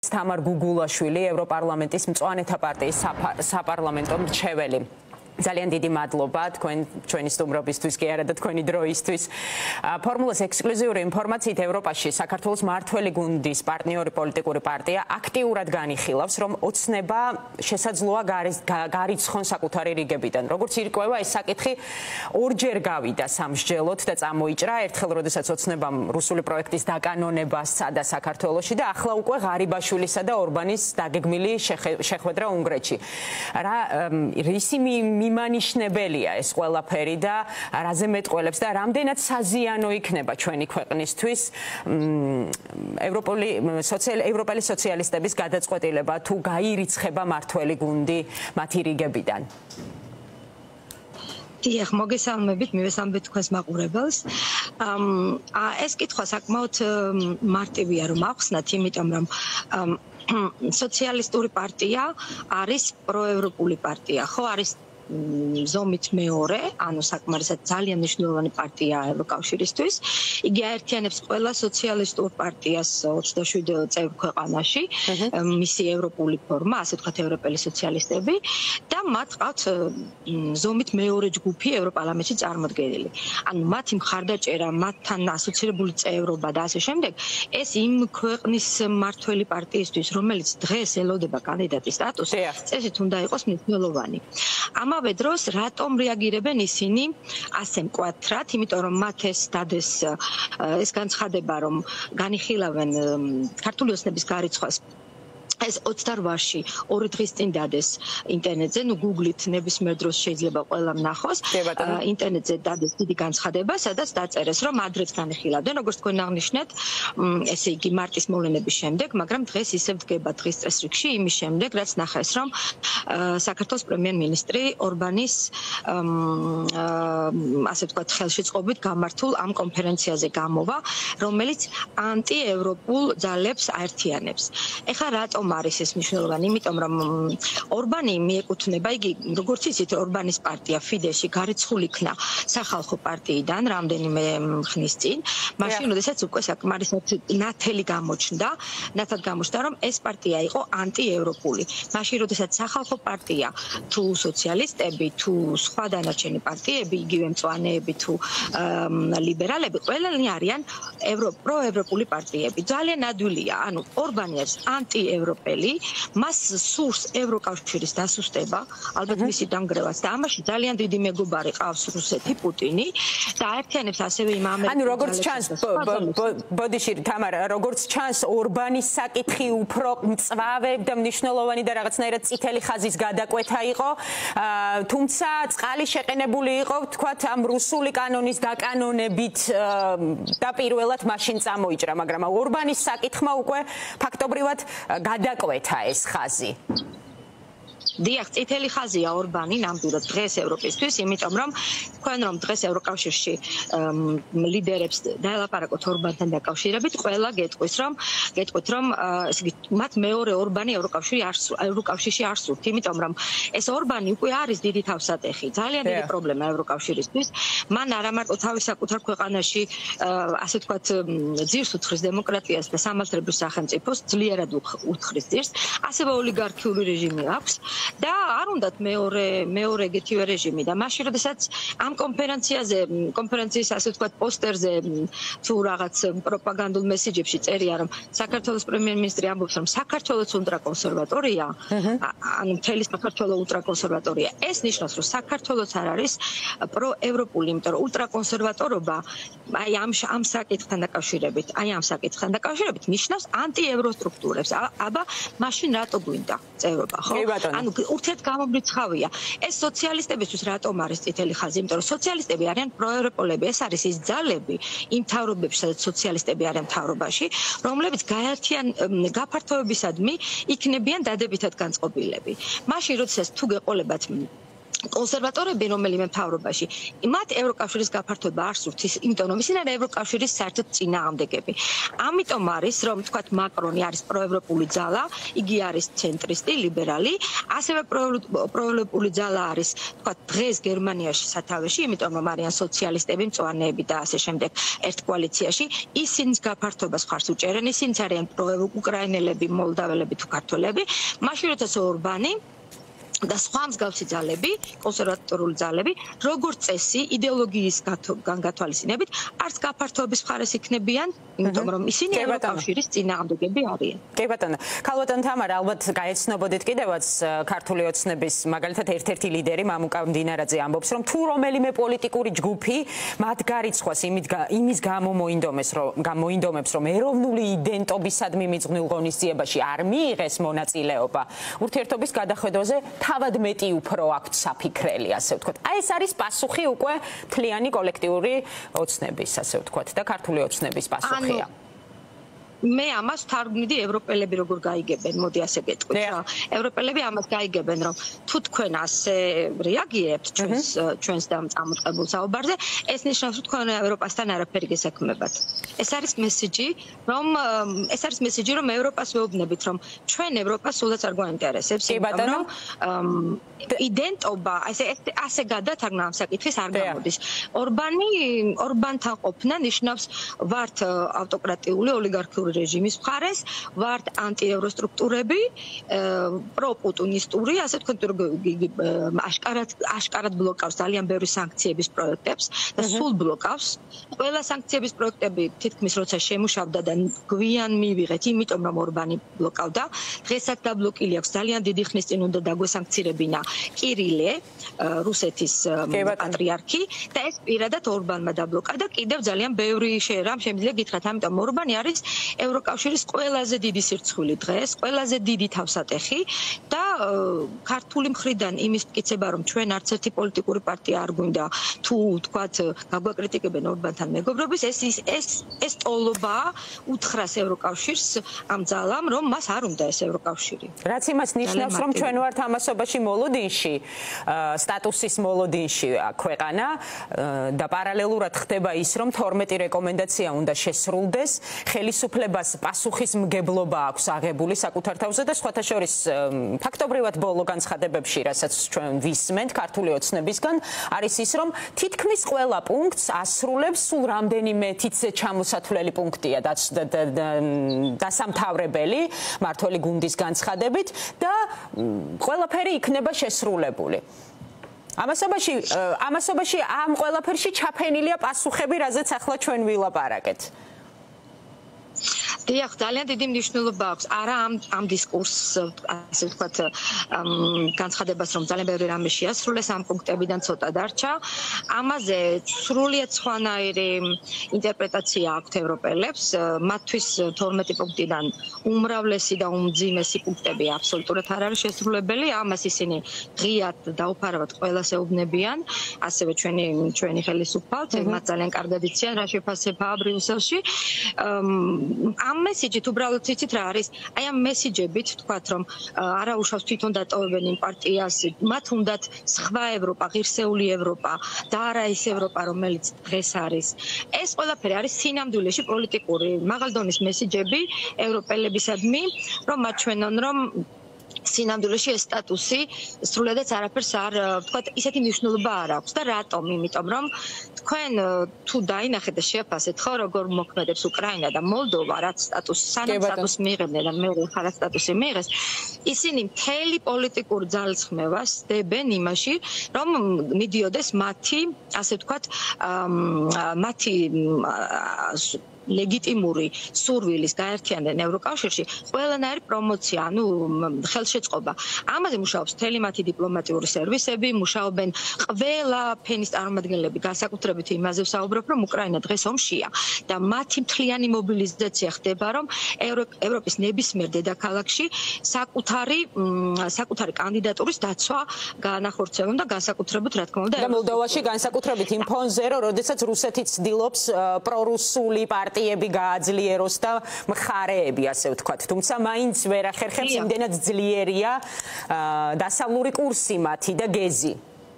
თამარ გუგულაშვილი, ევროპარლამენტის მწვანეთა პარტიის საპარლამენტო მრჩეველი. ძალიან დიდი მადლობა თქვენი სტუმრობისთვის კი არა და თქვენი დროისთვის. ფორმულას ექსკლუზიური ინფორმაციით ევროპაში საქართველოს მართველი გუნდის პარტნიორი პოლიტიკური პარტია აქტიურად განიხილავს, რომ ოცნება შესაძლოა გარიცხონ საკუთარი რიგებიდან. როგორც ირკვევა, ეს საკითხი ორჯერ გავიდა სამსჯელოდ და წამოიჭრა. ერთხელ, როდესაც ოცნებამ რუსული პროექტის დაკანონება სცადა საქართველოში და ახლა უკვე ღარიბაშვილისა და ორბანის დაგეგმილი შეხვედრა უნგრეთში. რისი მიმანიშნებელია ეს ყველაფერი და რაზე მეტყველებს და რამდენად საზიანო იქნება ჩვენი ქვეყნისთვის ევროპელი სოციალისტების გადაწყვეტილება თუ გაირიცხება მართველი გუნდი მათი რიგებიდან. დიახ, მოგესალმებით, მივესალმებით თქვენს მაყურებელს. ეს კითხვა საკმაოდ მარტივია რომ ახსნათ, იმიტომ რომ სოციალისტური პარტია არის პროევროპული პარტია, ხო, არის ზომით მეორე, ანუ საკმარისად ძალიან მნიშვნელოვანი პარტია ევროკავშირისთვის. იგი აერთიანებს ყველა სოციალისტურ პარტიას 27 წევრ ქვეყანაში, მისი ევროპული ფორმა, ასე ვთქვათ, ევროპელი სოციალისტები და მათ ყავთ ზომით მეორე ჯგუფი ევროპარლამენტში წარმოდგენილი. ანუ მათი მხარდაჭერა, მათთან ასოცირებული წევრობა და ასე შემდეგ, ეს იმ ქვეყნის მართველი პარტიისთვის, რომელიც დღეს ელოდება კანდიდატის სტატუსს, წესით უნდა იყოს მნიშვნელოვანი. ამავე დროს რატომ რეაგირებენ ისინი ასე მკვეთრად, იმიტომ რომ მათ ეს დადეს ეს განცხადება, რომ განიხილავენ ქართული ოცნების გარიცხვას ეს 28-ში 2 დღის წინ დადეს ინტერნეტზე, ნუ გუგლით ნებისმიერ დროს შეიძლება ყველამ ნახოს. ინტერნეტზე დადეს დიდი განცხადება, სადაც დაწერეს, რომ ადრეც განიხილავდნენ, როგორც თქვენ აღნიშნეთ, ესე იგი მარტის მოვლენების შემდეგ, მაგრამ დღეს ისევ დგება დღის წესრიგში იმის შემდეგ, რაც ნახეს, რომ საქართველოს პრემიერ-მინისტრი ორბანის ასე ვთქვათ, ხელშეწყობით გამართულ ამ კონფერენციაზე გამოვა, რომელიც ანტიევროპულ ძალებს აერთიანებს. ეხლა რატომ არის ეს მნიშვნელოვანი? იმიტომ რომ ორბანი მიეკუთვნება, იგი როგორც იცით, ორბანის პარტია ფიდეში გარიცხული იქნა სახალხო პარტიიდან რამდენიმე ხნის წინ, მაშინ როდესაც უკვე საკმარისად ნათელი გამოჩნდა, რომ ეს პარტია იყო ანტიევროპული. მაშინ როდესაც სახალხო პარტია თუ სოციალისტები, თუ სხვა დანარჩენი პარტიები, იგივე მწვანეები თუ ლიბერალები, ყველანი არიან პროევროპული პარტიები. ძალიან ადვილია, ანუ ორბანი არის ანტიევროპელი, მას სურს ევროკავშირის დასუსტება, ალბათ მისი დანგრევაც და ამაში ძალიან დიდი მეგობარი ყავს რუსეთი, პუტინი და აერთიანებს ასევე იმ ამერიკულ ანუ როგორც ჩანს, ბოდიში თამარ, როგორც ჩანს, ორბანის საკითხი უფრო მწვავე და მნიშვნელოვანი და რაღაცნაირად წითელი ხაზის გადაკვეთა იყო, თუმცა წყალი შეყენებული იყო, ვთქვათ, ამ რუსული კანონის დაკანონებით და პირველად მაშინ წამოიჭრა, მაგრამ ორბანის საკითხმა უკვე ფაქტობრივად გადაკვეთა ეს ხაზი. დიახ, წითელი ხაზია ორბანი ნამდვილად დღეს ევროპისთვის, იმიტომ რომ თქვენ რომ დღეს ევროკავშირში ლიდერებს დაელაპარაკოთ ორბანთან დაკავშირებით, ყველა გეტყვის რომ მათ მეორე ორბანი ევროკავშირში არ სურთ, იმიტომ რომ ეს ორბანი უკვე არის დიდი თავსატეხი, ძალიან დიდი პრობლემა ევროკავშირისთვის. მან არა მარტო თავის საკუთარ ქვეყანაში, ასე ვთქვათ, ძირს უძღრის დემოკრატიას და სამართლებრივ სახელმწიფოს, dzlierad უძღრის ძირს, ასევე ოლიგარქიული რეჟიმი აქვს. და არ უნდათ მეორე ეგეთივე რეჟიმი და მაშინ როდესაც ამ კონფერენციის ასე ვთქვათ პოსტერზე თუ რაღაც პროპაგანდულ მესიჯებში წერია რომ საქართველოს პრემიერ-მინისტრი ამბობს რომ საქართველოს ულტრაკონსერვატორია, ანუ მთელი საქართველოს ულტრაკონსერვატორია, ეს ნიშნავს რომ საქართველოს არ არის პროევროპული, იმიტომ რომ ულტრაკონსერვატორობა აი ამ საკითხთან დაკავშირებით ნიშნავს ანტიევროსტრუქტურებს. აბა მაშინ რატო გვინდა წევრობა, ხო? ანუ ურთიერთგამომრიცხავია. ეს სოციალისტებისთვის რატომ არის წითელი ხაზი? იმიტომ რომ სოციალისტები არიან პროევროპელები, ეს არის ის ძალები იმ მთავრობებში, სადაც სოციალისტები არიან მთავრობაში, რომლებიც გაფართოებისადმი იქნებიან დადებითად განწყობილები. მაშინ როდესაც თუ გეყოლებათ კონსერვატორები რომელიმე მთავრობაში მათ ევროკავშირის გაფართოება არ სურთ, იმიტომ რომ ისინი არიან ევროკავშირის საერთოდ წინააღმდეგები. ამიტომ არის რომ თქვათ მაკრონი არის პროევროპული ძალა, იგი არის ცენტრისტი, ლიბერალი, ასევე პროევროპული ძალა არის თქვათ დღეს გერმანიაში სათავეში, იმიტომ რომ არიან სოციალისტები, მწვანეები და ასე შემდეგ ერთ კოალიციაში, ისინი გაფართოებას ხარს უჭერენ, ისინი არიან პროუკრაინელები, მოლდაველები თუ ქართველები, მაშინ როდესაც ორბანი და სხვა მსგავსი ძალები, კონსერვატორული ძალები, როგორც წესი, იდეოლოგიის გათვალისწინებით, არც გაფართოების მხარეს იქნებიან, იმიტომ რომ ისინი ევროკავშირის წინააღმდეგები არიან. კი ბატონო, ქალბატონ თამარა, ალბათ გაეცნობოდით კიდევაც ქართული ოცნების მაგალითად ერთ-ერთი ლიდერი მამუკა მდინარაძე ამბობს, რომ თუ რომელიმე პოლიტიკური ჯგუფი მათ გარიცხვას იმის გამო მოინდომებს, რომ ეროვნული იდენტობისადმი მიძღვნილ ღონისძიებაში არ მიიღეს მონაწილეობა, ურთიერთობის გადახედვაზე თავად მეტი უფრო აქვთ საფიქრელი, ასე ვთქვათ. აი ეს არის პასუხი უკვე მთლიანი კოლექტიური ოცნების, ასე ვთქვათ, და ქართული ოცნების პასუხია. მე ამას ვთარგმნიდი ევროპელები როგორ გაიგებენ, მოდი ასე გეტყვით რა. ევროპელები ამას გაიგებენ, რომ თუ თქვენ ასე რეაგირებთ ჩვენს დამწამოწყებულ საუბარზე, ეს ნიშნავს, რომ თქვენ ევროპასთან არაფერი გესაქმებათ. ეს არის მესიჯი, რომ ევროპას ვეუბნებით, რომ ჩვენ ევროპას სულაც არ გვაინტერესებს, იმიტომ რომ იდენტობა, ასე გადათარგმნა ამ საკითხის არ გამოდის. ორბანთან ყოფნა ნიშნავს ვართ ავტოკრატიული ოლიგარქიული რეჟიმის მხარეს, ვართ ანტიევროსტრუქტურები, პროპუტინისტური, ასე ვთქვათ, აშკარად ბლოკავს ძალიან ბევრი სანქციების პროექტებს და სულ ბლოკავს. ყველა სანქციების პროექტები თითქმის როცა შემუშავდა და გვიან მივიღეთ, იმიტომ რომ ორბანი ბლოკავდა, დღესაც დაბლოკილი აქვს, ძალიან დიდი ხნის წინ უნდა დაგვესანქცირებინა კირილე, რუსეთის პატრიარქი და ეს პირადად ორბანმა დაბლოკა და კიდევ ძალიან ბევრი რამ შემიძლია გითხრათ, ამიტომ ორბანი არის ევროკავშირის ყველაზე დიდი სირცხვილი დღეს, ყველაზე დიდი თავსატეხი და ქართული მხრიდან იმის მტკიცება, რომ ჩვენ არც ერთი პოლიტიკური პარტია არ გვინდა თუ თქვათ გაგვაკრიტიკებენ ორბანთან მეგობრობის, ეს ტოლობა უთხრას ევროკავშირს ამ ძალამ, რომ მას არ უნდა ეს ევროკავშირი. რაც იმას ნიშნავს, რომ ჩვენ ვართ ამასობაში მოლოდინში, სტატუსის მოლოდინში ქვეყანა და პარალელურად ხდება ის, რომ 12 რეკომენდაცია უნდა შესრულდეს, ხელისუფლებას პასუხისმგებლობა აქვს აღებული საკუთარ თავზე და სხვათა შორის ფაქტობრივად ბოლო განცხადებებში, რასაც ჩვენ ვისმენთ ქართული ოცნებისგან, არის ის, რომ თითქმის ყველა პუნქტს ასრულებს სულ რამდენიმე თითზე ჩამოსათვლელი პუნქტია დასამთავრებელი მართველი გუნდის განცხადებით და ყველაფერი იქნება შესრულებული. ამასობაში ამ ყველაფერში ჩაფენილია პასუხები, რაზეც ახლა ჩვენ ვილაპარაკეთ. დიახ, ძალიან დიდი მნიშვნელობა აქვს არა ამ დისკურსს, ასე ვთქვათ, განცხადებას, რომ ძალიან ბევრი რამე შეასრულეს, ამ პუნქტებიდან ცოტა დარჩა. ამაზე სრულიად სხვანაირი ინტერპრეტაცია აქვთ ევროპელებს. მათთვის 12 პუნქტიდან უმრავლესი და უმძიმესი პუნქტები აბსოლუტურად არ არის შესრულებელი. ამას ისინი ღიად დაუფარავად ყველას ეუბნებიან, ასევე ჩვენი ხელისუფალთ, მათ ძალიან კარგად იციან რა შეფასებაა ბრიუსელში. ამ მესიჯით უბრალოდ იცით რა არის? აი ამ მესიჯებით ვთქვათ, რომ არა უშავს თვითონ დატოვებენ იმ პარტიას, მათ უნდათ სხვა ევროპა, ღირსეული ევროპა და არა ის ევროპა, რომელიც დღეს არის. ეს ყველაფერი არის სინამდვილეში პოლიტიკური მაღალ დონის მესიჯები ევროპელებისადმი, რომ მათ ჩვენონ, რომ სინამდვილეში ეს სტატუსი სრულიადაც არაფერს არ ვთქვათ, ისეთი მნიშვნელობა არ აქვს და რატომ? იმიტომ რომ თქვენ თუ დაინახეთ და შეაფასეთ ხო როგორ მოქმედებს უკრაინა და მოლდოვა, რაც სტატუსს მიიღებდნენ და მეორე ხარაც სტატუსი მიიღეს, ისინი მთელი პოლიტიკურ ძალისხმევას დებენ იმაში, რომ მიდიოდეს მათი, ასე ვთქვათ, მათი ლეგიტიმური სურვილის გაერთიანდნენ ევროკავშირში, ყველანაირი პრომოცია, ანუ ხელშეწყობა. ამაზე მუშაობს მთელი მათი დიპლომატიური სერვისები, მუშაობენ ყველა ფენის წარმომადგენლები, განსაკუთრებით იმაზე ვსაუბრობ, რომ უკრაინა დღეს ომშია და მათი მთლიანი მობილიზაცია ხდება, რომ ევროპის ნებისმიერ დედაქალაქში საკუთარი კანდიდატურის დაცვა განახორციელონ და განსაკუთრებით, რა თქმა უნდა, და მოლდოვაში განსაკუთრებით იმ ფონზე, როდესაც რუსეთი ცდილობს პრორუსული პარტიები გააძლიეროს და მხარეები, ასე ვთქვათ. თუმცა მაინც ვერ ახერხებს, იმდენად ძლიერია დასავლური კურსი მათი და გეზი.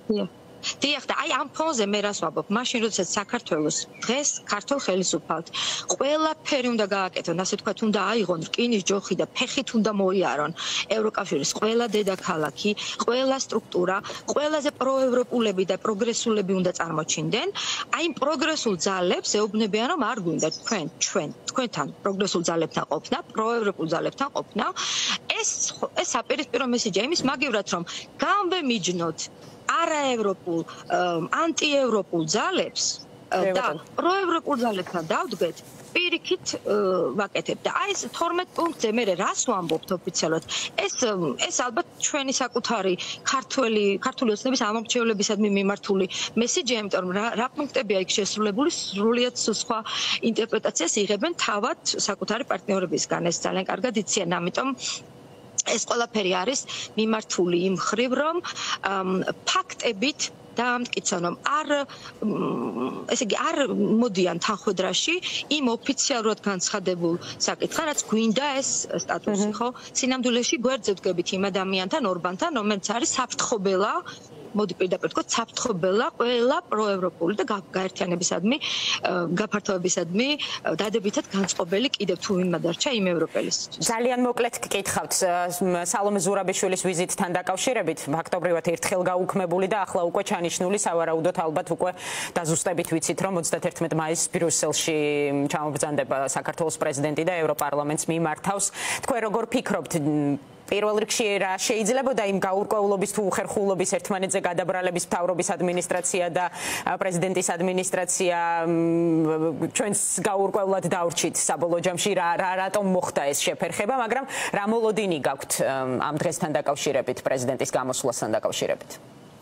დიახ და აი ამ ფონზე მე რას ვაბობ მაშინ როდესაც საქართველოს დღეს ქართულ ხელისუფალთ ყველაფერი უნდა გააკეთონ ასე თქვათ უნდა აიღონ რკინის ჯოხი და ფეხით უნდა მოიარონ ევროკავშირის ყველა დედაქალაქი ყველა სტრუქტურა ყველაზე პროევროპულები და პროგრესულები უნდა წარმოჩინდნენ აი იმ პროგრესულ ძალებს ეუბნებიან რომ არ გვინდა თქვენთან პროგრესულ ძალებთან ყოფნა პროევროპულ ძალებთან ყოფნა ეს საპირისპირო მესიჯია იმის მაგივრად რომ განვემიჯნოთ არაევროპულ ანტიევროპულ ძალებს და პროევროპულ ძალებთან დავდგეთ პირიქით ვაკეთებ და აი ეს 12 პუნქტზე მე რას ვამბობთ ოფიციალურად ეს ალბათ ჩვენი საკუთარი ქართული ოცნების ამომრჩევლებისადმი მიმართული მესიჯია იმიტომ რომ რა პუნქტებია იქ შესრულებული სრულიად სხვა ინტერპრეტაციას იღებენ თავად საკუთარი პარტნიორებისგან ეს ძალიან კარგად იციან ამიტომ ეს ყველაფერი არის მიმართული იმ ხრივ რომ ფაქტებით დაამტკიცონ რომ ესე იგი არ მოდიან თანხმედრაში იმ ოფიციალურად განცხადებულ საკითხთან რაც გვინდა ეს სტატუსი ხო სინამდვილეში გვერდზე ვდგებით იმ ადამიანთან ორბანთან რომელიც არის საფრთხობელა მოდი პირდაპირ ვთქვათ საფრთხობელა ყველა პროევროპული და გაერთიანებისადმი გაფართოებისადმი დადებითად განწყობელი კიდევ თუ ვინმე დარჩა იმ ევროპელისთვის ძალიან მოკლედ გკითხავთ სალომე ზურაბიშვილის ვიზიტთან დაკავშირებით ფაქტობრივად ერთხელ გაუქმებული და ახლა უკვე ჩანიშნული სავარაუდოდ ალბათ უკვე დაზუსტებით ვიცით რომ 31 მაისს ბრიუსელში ჩამობრძანდება საქართველოს პრეზიდენტი და ევროპარლამენტს მიმართავს თქვენ როგორ ფიქრობთ პირველ რიგში რა შეიძლებოდა იმ გაურკვევლობის თუ უხერხულობის ერთმანეთზე გადაბრალების მთავრობის ადმინისტრაცია და პრეზიდენტის ადმინისტრაცია ჩვენს გაურკვევლად დავრჩით საბოლოო ჯამში რატომ მოხდა ეს შეფერხება მაგრამ რა მოლოდინი გაქვთ ამ დღესთან დაკავშირებით პრეზიდენტის გამოსვლასთან დაკავშირებით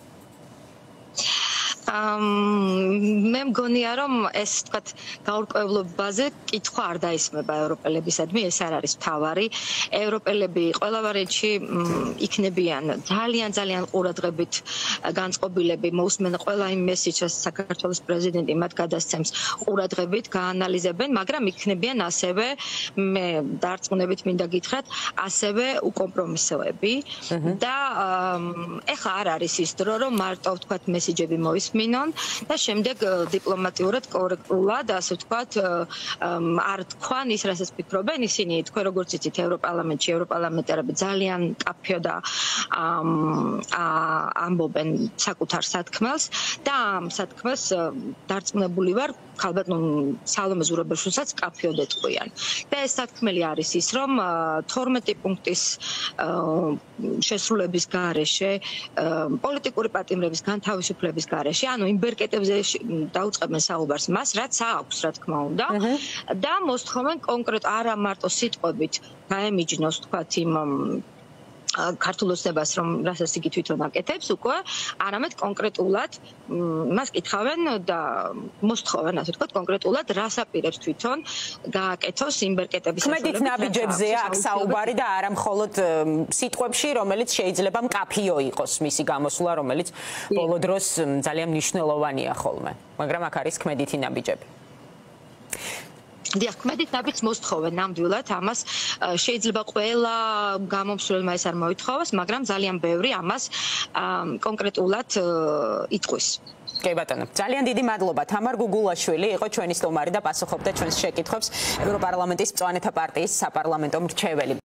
მე მგონია რომ ეს თქვათ გაურკვევლობაზე კითხვა არ დაისმება ევროპელებისადმი ეს არ არის თავარი ევროპელები ყველა ვარიანტში იქნებიან ძალიან ყურადღებით განწყობილები მოусმენ ყველა იმ მესიჯს საქართველოს პრეზიდენტი მათ გადასცემს ყურადღებით გაანალიზებენ მაგრამ იქნებიან ასევე მე დარწმუნებით მინდა გითხრათ ასევე უკომპრომისოები და ეხლა არ არის ის დრო რომ მარტო თქვათ მესიჯები მოისმენთ მინონ და შემდეგ დიპლომატიურად კორექტულად ასე ვთქვათ არ თქვან ის რასაც ფიქრობენ ისინი თქვენ როგორც იცით ევროპარლამენტში ევროპარლამენტარები ძალიან კაფეო და ამბობენ საკუთარ სათქმელს და ამ სათქმელს დარწმუნებული ვარ ალბათ სალომე ზურაბიშვილსაც კაფეოდ ეტყვიან და ეს სათქმელი არის ის რომ 12 პუნქტის შესრულების გარეშე პოლიტიკური პატიმრების განთავისუფლების გარეშე ანუ იმ ბერკეტებზე დაუწყებენ საუბარს მას რაც აქვს რა თქმა უნდა და მოსთხოვენ კონკრეტ არა მარტო სიტყვებით გაემიჯნოს თქვათ იმ ქართულ ოცნებას რომ რასაც იგი თვითონ აკეთებს უკვე არამედ კონკრეტულად მას კითხავენ და მოსთხოვენ ასე ვთქვათ კონკრეტულად რას აპირებს თვითონ გააკეთოს იმ ბერკეტების ქმედით ნაბიჯებზეა აქ საუბარი და არა მხოლოდ სიტყვებში რომელიც შეიძლება მკაფიო იყოს მისი გამოსვლა რომელიც ბოლო დროს ძალიან მნიშვნელოვანია ხოლმე მაგრამ აქ არის ქმედითი ნაბიჯები დიახ, ქმედით ნაბიჯს მოსთხოვენ ნამდვილად ამას შეიძლება ყველა გამომსვლელმა ეს არ მოითხოვოს, მაგრამ ძალიან ბევრი ამას კონკრეტულად იტყვის. კი ბატონო, ძალიან დიდი მადლობა. თამარ გუგულაშვილი იყო ჩვენი სტუმარი და პასუხობდა ჩვენს შეკითხვებს ევროპარლამენტის მწვანეთა პარტიის საპარლამენტო მრჩეველი.